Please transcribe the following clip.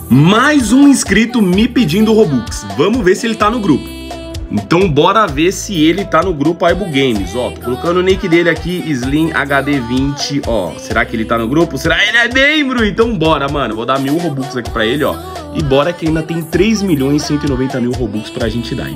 Mais um inscrito me pedindo Robux. Vamos ver se ele tá no grupo. Então bora ver se ele tá no grupo Aibo Games. Ó, tô colocando o nick dele aqui, Slim HD20. Ó, será que ele tá no grupo? Será que ele é membro? Então bora, mano. Vou dar 1000 Robux aqui pra ele, ó. E bora que ainda tem 3.190.000 Robux pra gente dar.